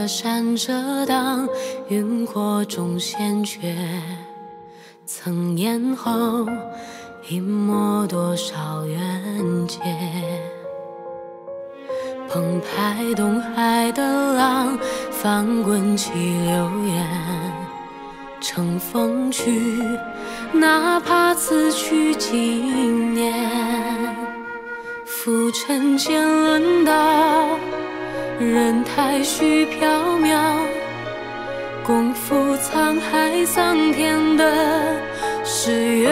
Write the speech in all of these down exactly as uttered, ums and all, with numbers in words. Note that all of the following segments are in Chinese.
的闪着荡，云火中鲜血曾咽喉，一抹多少缘结。澎湃东海的浪，翻滚起流言乘风去，哪怕此去几年。浮沉间轮到人太虚缥缈，共赴沧海桑田的誓约。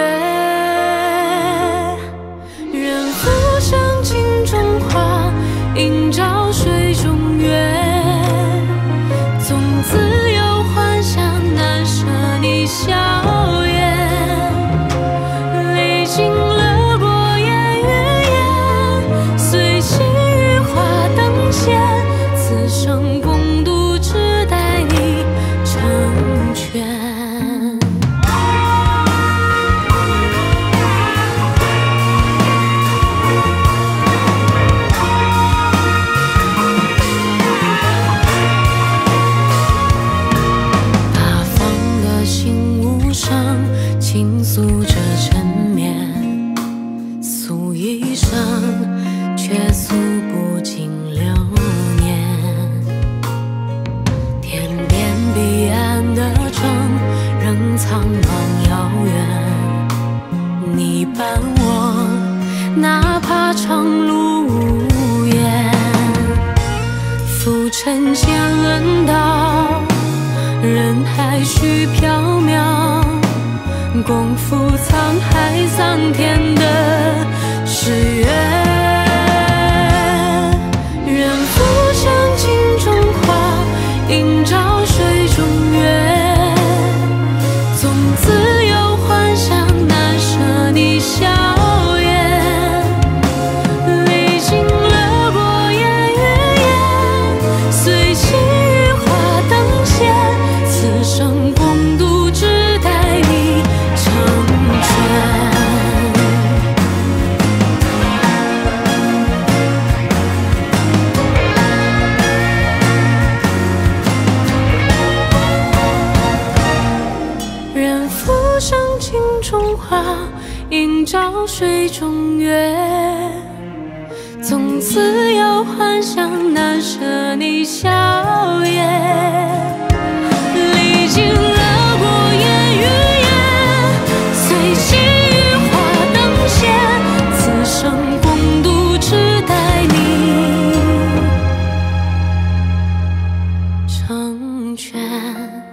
愿浮生镜中花，映照水中月。从此有幻想，难舍你笑颜。历经了过眼云烟，随心羽化登仙。此生共度，只待你成全。倾诉着缠绵，诉一生，却诉不尽流年。天边彼岸的城，仍苍茫遥远。你伴我，哪怕长路无言。浮沉间轮到人海虚缥缈，共赴沧海桑田的誓约。愿浮生镜中花，映照水中月。从此有幻想，难舍你笑颜。历经了过眼云烟，随心羽化登仙。此生共度，只待你成全。愿浮生镜中花，映照水中月。从此有幻想，难舍你笑颜。历经了过眼云烟，随心羽化登仙。此生共度，只待你成全。